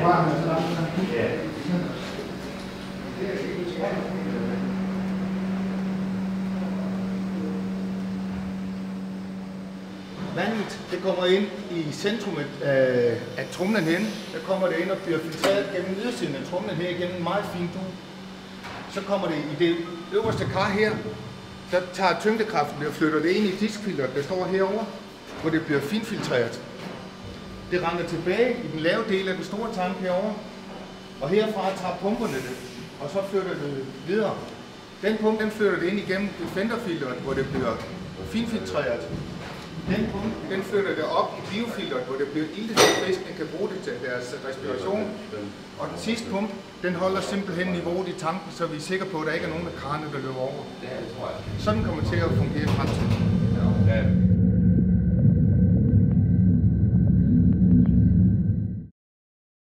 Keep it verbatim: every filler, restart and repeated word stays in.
Vandet, det kommer ind i centrum af, af tromlen hen. Der kommer det ind og bliver filtreret gennem ydersiden af tromlen her igennem en meget fin dug. Så kommer det i det øverste kar her. Der tager tyngdekraften og flytter det ind i diskfilteret, der står herovre, hvor det bliver finfiltreret. Det render tilbage i den lave del af den store tank herovre, og herfra tager pumperne det, og så flytter det videre. Den pumpe, den flytter det ind igennem defenderfilteret, hvor det bliver finfiltreret. Den pumpe, den flytter det op i biofilteret, hvor det bliver iltet til fisken, kan bruge det til deres respiration. Og den sidste pumpe, den holder simpelthen niveauet i tanken, så vi er sikre på, at der ikke er nogen af krane, der løber over. Sådan kommer det til at fungere i fremtiden.